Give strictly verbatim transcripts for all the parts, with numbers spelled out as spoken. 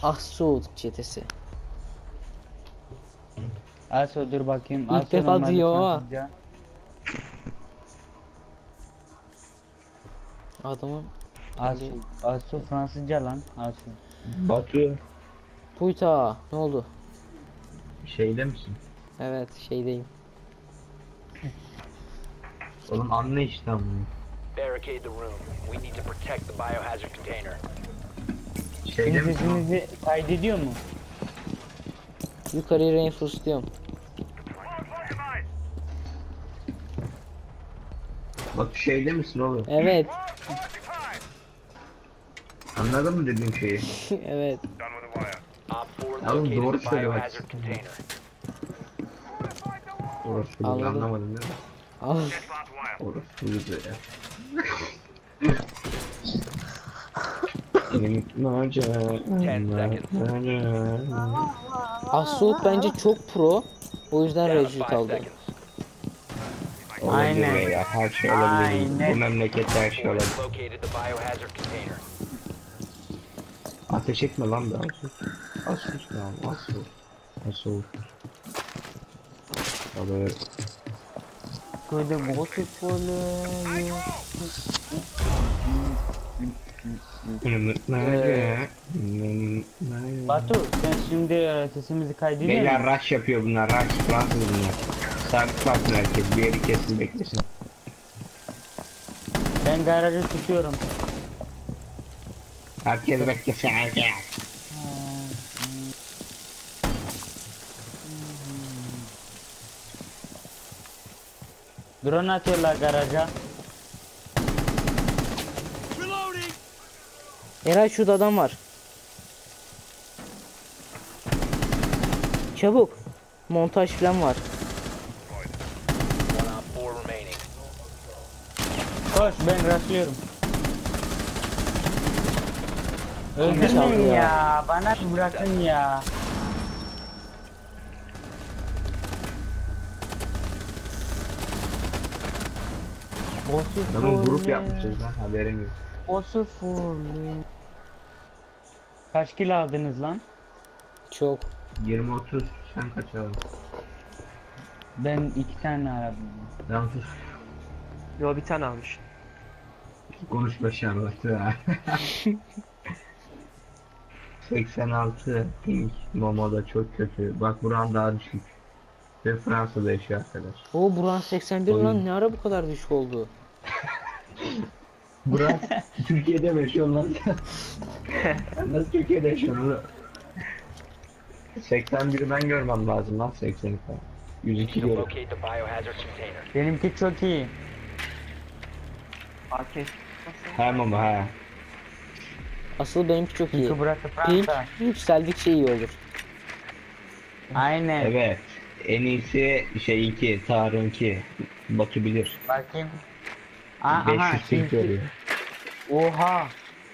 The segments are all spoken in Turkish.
Ahsuud çetesi. Aso dur bakayım. İlk Aso defa normalde diyor ha. Fransızca. Adamın Aso, Aso Fransızca lan. Aso. Batu Puyta ne oldu? şeyde misin? Evet şeydeyim. Oğlum anla işte ama. Barricade the room. We need to protect the biohazard container. Şeyde Şimdi misin? sesinizi kaydediyor mu? Yukarıyı reinforce diyorum. Batu şeyde misin oğlum? Evet. Anladın mı dediğim şeyi? Evet. Op four Oğlum located doğru the söyle bak. biohazard container. Orası bunu Anladım. anlamadın değil mi? Al. Orası bunu ya. Benim Ahsuud bence çok pro. O yüzden Down to Recut five aldı. seconds. Olabilir Aynen. ya, her şey olabilir. Aynen. Bu memlekette her şey Four olabilir. has located the biohazard container. Ateş etme lan be Asus. Asus lan Asus. Asus. Abi Köyde botu folyo. Batu sen şimdi e, sesimizi kaydediyor Beyler musun? rush yapıyor bunlar, rush Fransız bunlar. Sabit baksın herkes, bir yeri kesin beklesin. Ben garajı tutuyorum. Herkes beklesin herkes. Drone atıyorlar garaja. Eray şurada adam var. Çabuk. Montaj falan var. One op four remaining. Koş ben rastlıyorum. çaldı Öldürmeyin ya. ya. Bana bırakın ya. Bosu Adamın grup full. yapmışız lan, haberim yok. Bosu full. Kaç kilo aldınız lan? Çok. yirmi otuz, sen kaç aldın? Ben iki tane aradım. Lan sus, Yo bir tane almış. konuşma şey anlattı ha. seksen altı ping, Momo'da çok kötü. Bak buran daha düşük. Ve Fransa'da yaşıyor arkadaş. O Buran seksen bir Oyun. lan ne ara bu kadar düşük oldu? Buran Türkiye'de mi yaşıyorsun lan? Sen nasıl Türkiye'de yaşıyorsun oğlum? seksen biri ben görmem lazım lan, seksen iki. yüz To iki görüyorum. locate the biohazard container. Benimki çok iyi. Arket. He Momo he. Asıl benimki çok iyi. Çünkü burası Pil Fransa. yükseldikçe iyi olur. Aynen. Evet. En iyisi şeyinki, Tarık'ınki. Batu bilir. Bakayım. Aa, aha. beş yüz ping çünkü- veriyor. Oha.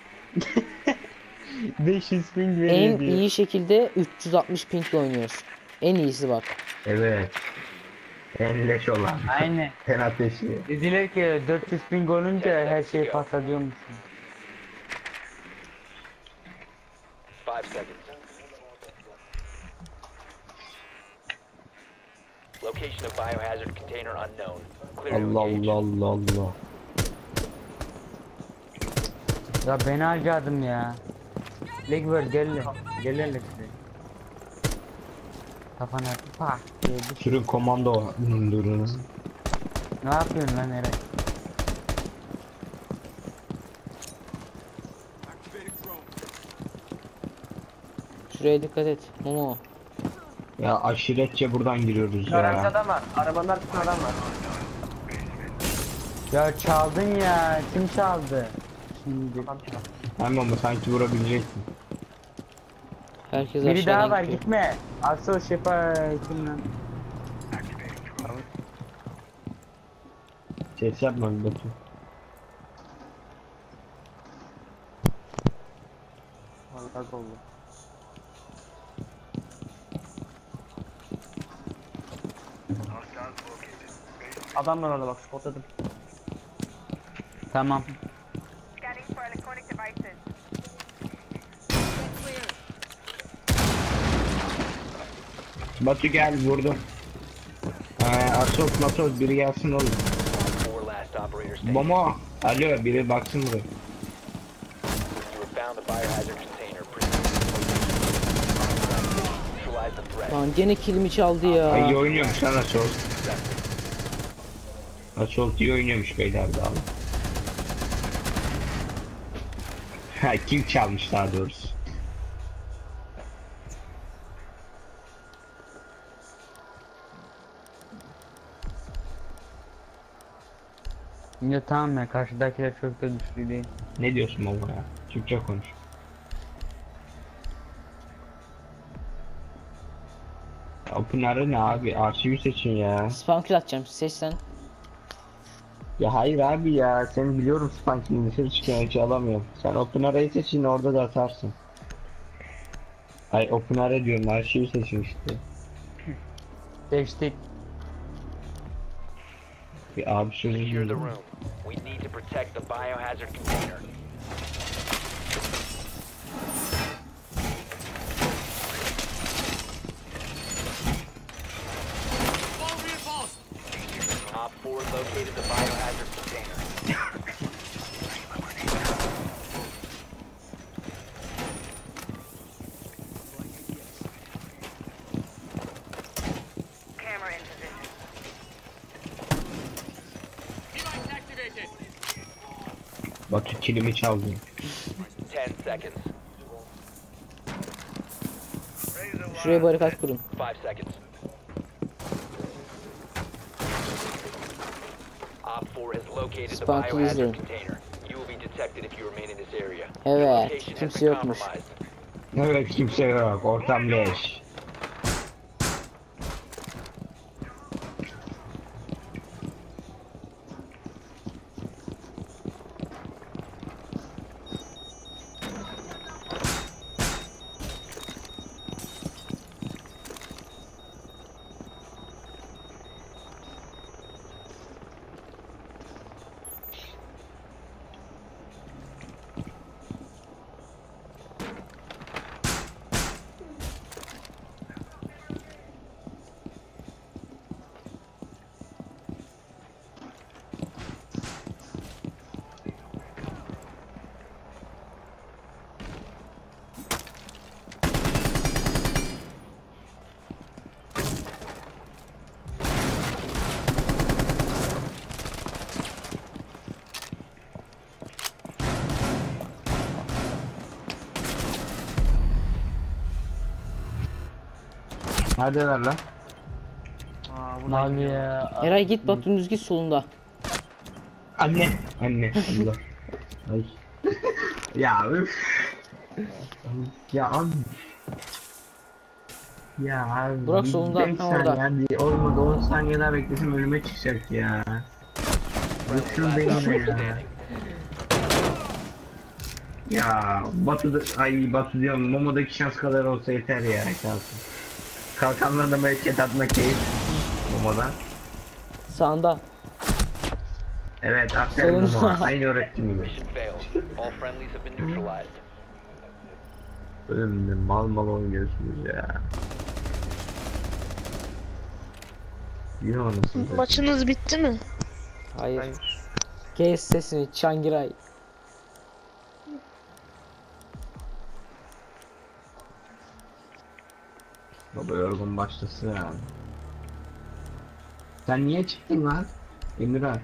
beş yüz ping En veriyor diyor. iyi şekilde üç yüz altmış pingle oynuyoruz. En iyisi bak. Evet. En leş olan. Aynen. En ateşli. Dediler ki dört yüz ping olunca her şey patlıyormuş. Five seconds. Location of biohazard container unknown. Clear to Allah engage. Allah Allah Allah. Ya beni harcadım ya. Legver gel. Gel hele şuraya. Kafana pak diye bir- Sürün komando durun. Ne yapıyorsun lan Eren? Şuraya dikkat et. Momo. Ya aşiretçe buradan giriyoruz Garajda ya. adam var. Arabanın arkasında adam var. Ya çaldın ya. Kim çaldı? Şimdi. Adam çaldı. Hemen ama sanki vurabileceksin. Herkes Biri daha aşağıdan var gidiyor. gitme. Aso şefa kim lan? Ses yapma bir Batu. Vallahi oldu. Adam var orada bak, spotladım. Tamam. Scanning for electronic devices. Batu gel vurdum. Ee, Asok Matos biri gelsin oğlum. Four last operator standing. Momo. Alo biri baksın buraya. You have found the biohazard container. Neutralize the threat. Lan gene kilimi çaldı ya. Ay iyi oynuyormuş lan Asok. Asok iyi oynuyormuş beyler daha. Ha kim çalmış daha doğrusu. Ya tamam ya, karşıdakiler çok da güçlü değil. Ne diyorsun Momo ya? Türkçe konuş. Ya Pınar'ı ne abi? Arşivi seçin ya. Spam kill atacağım. Seç sen. Ya hayır abi ya. Seni biliyorum Spanking'i dışarı çıkıyor hiç alamıyorum. Sen Open seçin orada da atarsın. Ay Open diyorum arşivi seçin işte. Seçtik. Bir abi sözü Secure the duydum. room. We need to protect the biohazard container. Op four located the biohazard container. Camera in position. Batu kilimi çaldı. Ten seconds. Şuraya barikat kurun. Five seconds. Op four has located the Sparky biohazard izleyin. container. You will be detected if you remain in this area. Evet, Your location has kimse been yokmuş. compromised. Evet kimse yok ortam leş. Neredeler lan? Aa bu Mavi ya. Eray git bak dümdüz git solunda. Anne. Anne. Allah. Ay. Ya üf. Ya abi. Ya abi. Burak solunda, beş ha, orada. saniye, hadi olmadı on saniye daha beklesim önüme çıkacak ya. Düşün beni ya. Ya Batu'da, ay Batu diyorum Momo'daki şans kadar olsa yeter ya kalsın. Kalkanlarında böyle atmak keyif Momo'da. Sağında. Evet aferin Solunda. Momo aynı öğrettiğim gibi. Mission failed. All friendlies have been neutralized. Önümde mal mal oynuyorsunuz ya. Yine anasını. Maçınız bitti mi? Hayır. Hayır. Kes sesini Çangiray. Baba yorgun başlasın ya. Sen niye çıktın lan? Emirhan.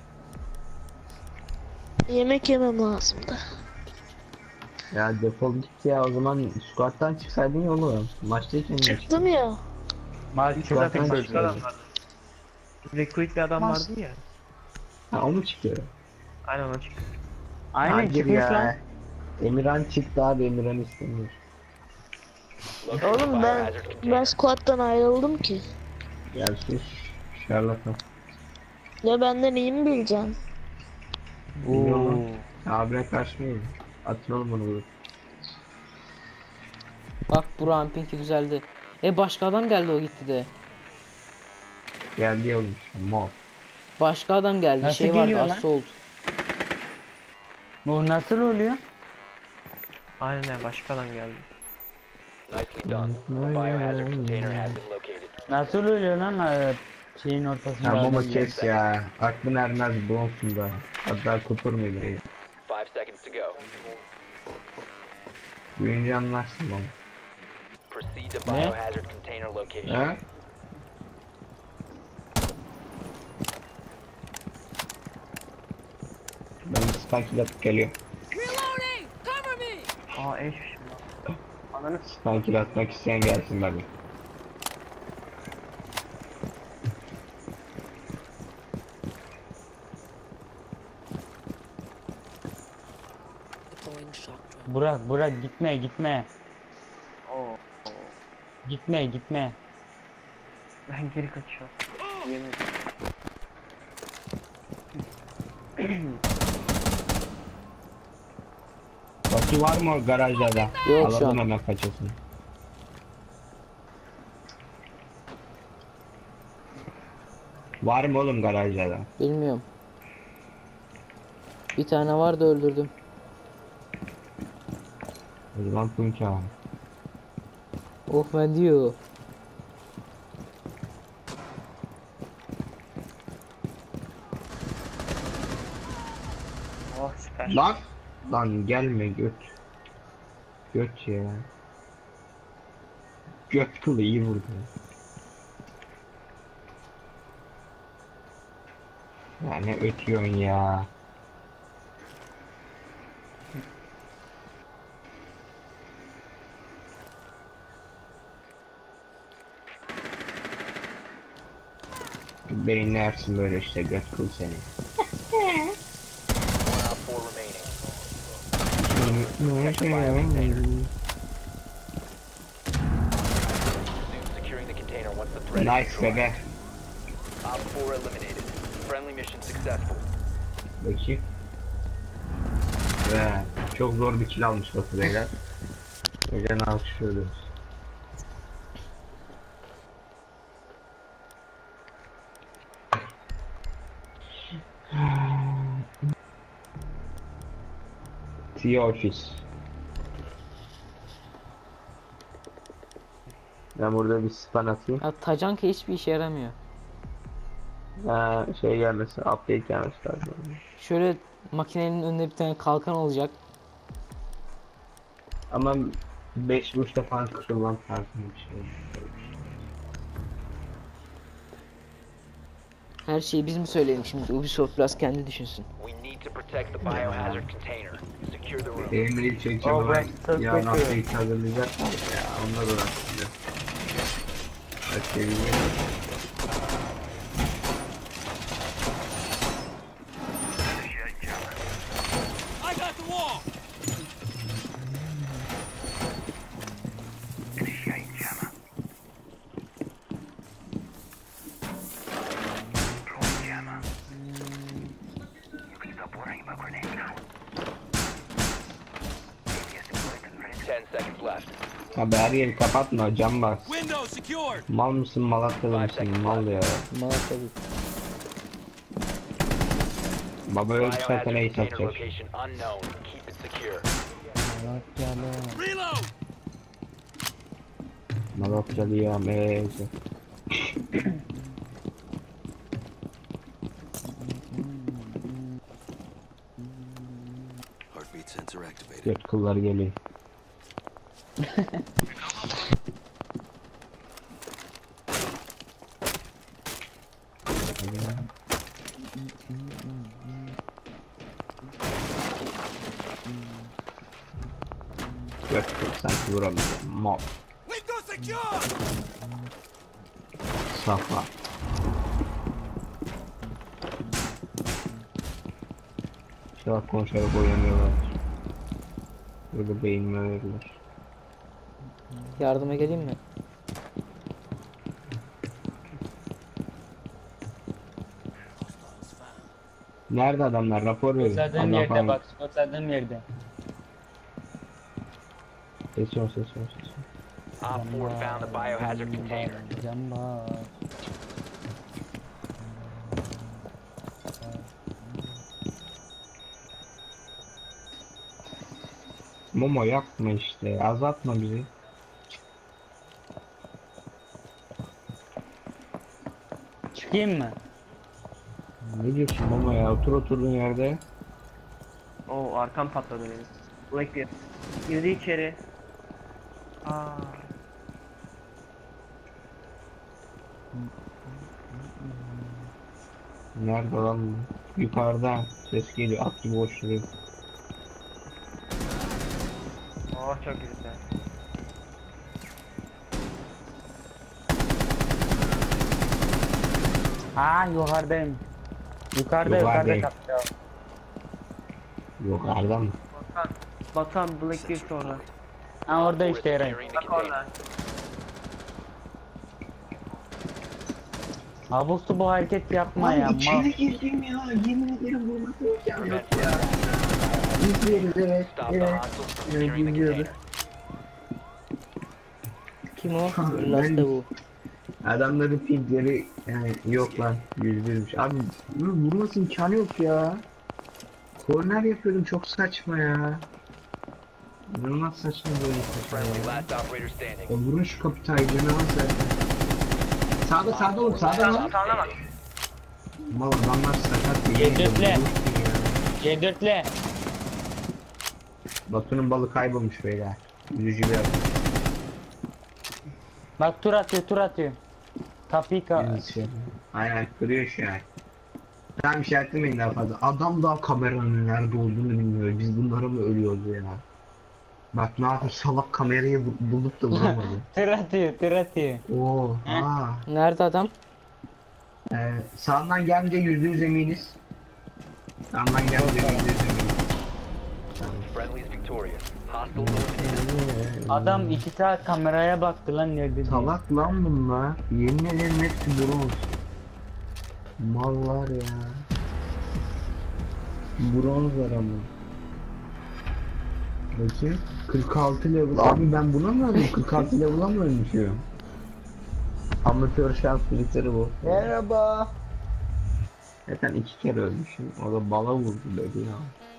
Yemek yemem lazımdı. Ya defol git ya o zaman squat'tan çıksaydın ya oğlum. Maçtayken ne? Çıktım ya. Maç Bir çok zaten Zaten başka adam böyle. vardı. Recruit bir adam Mas- vardı ya. Ha o mu çıkıyor? Aynen ona çıktı. Aynen Hayır çıkmış ya. lan. Emirhan çıktı abi Emirhan istemiyor. Locate the Oğlum ben biohazard ben container. squat'tan ayrıldım ki. Ya sus. Şarlatan. Ya benden iyi mi bileceksin? Bilmiyorum. Abine karşımayın. Atın oğlum onu burada. Bak Burak'ın pinki düzeldi. E başka adam geldi o gitti de. Geldi ya oğlum. Mal. Başka adam geldi. Nasıl şey vardı geliyor lan? Assault. Bu nasıl oluyor? Aynen başka adam geldi. Nicely done. The biohazard container has been located. Nasıl ölüyor lan e, şeyin ortasında? Ya adam baba ya? kes ya. Aklın ermez bronzunda. Hatta kupur muydu? Five seconds to go. Büyünce anlarsın baba. Proceed to Ne? biohazard container location. He? Ben spike atıp geliyorum. Reloading! Cover me! Aa eşmişim lan. Ananı s- Spike atmak isteyen gelsin bari. Deploying shock drone. Burak Burak gitme gitme. Oo. Gitme gitme. Ben geri kaçıyorum. Yemin. Bakı var mı o garajda da? Yok şu Alalım an. hemen kaçasını. Var mı oğlum garajda da? Bilmiyorum. Bir tane vardı öldürdüm. O zaman Tunç abi. Oh ben diyor. Oh süper. Lan! Lan gelme göt. Göt ya. Göt kılı iyi vurdu. Ya ne ötüyorsun ya. Beyinle yersin böyle işte göt kıl seni. One op four remaining. Resume securing the container once the threat is Nice neutralized. bebe. Op four eliminated. Friendly mission successful. Bakayım. Ve çok zor bir kill almış Batu beyler. O yüzden alkışlıyoruz. T-Office. Ben burada bir span atayım. Ya tacanka hiçbir işe yaramıyor. Ha, şey gelmesi, update gelmesi lazım. Şöyle makinenin önünde bir tane kalkan olacak. Ama beş vuruşta falan kırılan tarzı bir şey. Her şeyi biz mi söyleyelim şimdi? Ubisoft biraz kendi düşünsün. We need to protect the biohazard container. Secure the room. Elimleri çekeceğim Oh, ama ben çok yarın bekliyorum. update hazırlayacaklar ya, onlar uğraşıyor. Her şey iyi. I got the wall! Ten seconds left. Abi her yeri kapatma, cam bas. Window secured! Mal mısın, Malatyalı mısın, mal ya. Malatya bir. Baba öldü zaten Biohazard ace container atacak. location unknown. Keep it secure. Reload! Malatyalı ya, meyze. Heartbeat sensor activated. Göt kıllar geliyor. Göt kıl sanki vuramayacağım. Mal. Window secured! Safa. Şarap konuşarak oynamıyorlar. Böyle beynime verirler. Yardıma geleyim mi? Nerede adamlar? Rapor verin. Spotladığım Allah yerde falan. bak spotladığım yerde. Ses var, ses var, ses var. Op four found the biohazard container. Camba. Momo yapma işte. Azaltma bizi. Çıkayım mı? Ne diyorsun mama ya? Otur oturduğun yerde. Oo arkam patladı benim. Black bir. Girdi içeri. Aa. Nerede lan bu? Yukarıda ses geliyor. Aklı boş duruyor. Oh çok güzel. Ha yukarıdayım. Yukarıda Yukarıdayım. yukarıda kapıda. Yukarıda mı? Batan. Batan Black bir sonra. Ha orada işte Eray. Securing the Bak container. orada. Abustu bu hareket yapma ya. Mal. girdim ya. Yemin ederim vurmak yok ya. You guys İzliyoruz evet. stop the Evet. hostiles from Evet securing the izliyoruz. container. Kim o? Ben- Lasta bu. Adamların pingleri yani yok lan. Yüz birmiş. Abi bunu vurması imkanı yok ya. Korner yapıyordum çok saçma ya. İnanılmaz saçma böyle saçma Friendly ya. last operator standing. Ya vurun şu kapitaycını al zaten. Sağda sağda oğlum sağda lan. Sağına bak. Mal adamlar sakat. Yedirtle. C dörtle. Batu'nun balı kaybolmuş beyler. Üzücü bir adam. Bak tur atıyor tur atıyor. Kapıyı ka Şey. Aynen kırıyor şu an. Tamam işaretlemeyin daha fazla. Adam daha kameranın nerede olduğunu bilmiyor. Biz bunlara mı ölüyoruz ya? Bak ne yapıyor salak kamerayı bu- bulup da vuramadı. Tur atıyor tur atıyor. Oo, aa. Nerede adam? Ee, sağından gelince yüzde yüz eminiz. Sağından gelince yüzde yüz eminiz. Friendly is victorious. Hostile eliminated. Adam iki saat kameraya baktı lan nerede diye. Salak lan bunlar. Yemin ederim hepsi bronz. Mallar ya. Bronzlar ama. Bakayım. kırk altı level. Abi ben buna mı öldüm? kırk altı level'a mı ölmüşüm? Amatör şans filtri bu. Merhaba. Zaten iki kere ölmüşüm. O da bala vurdu dedi ya.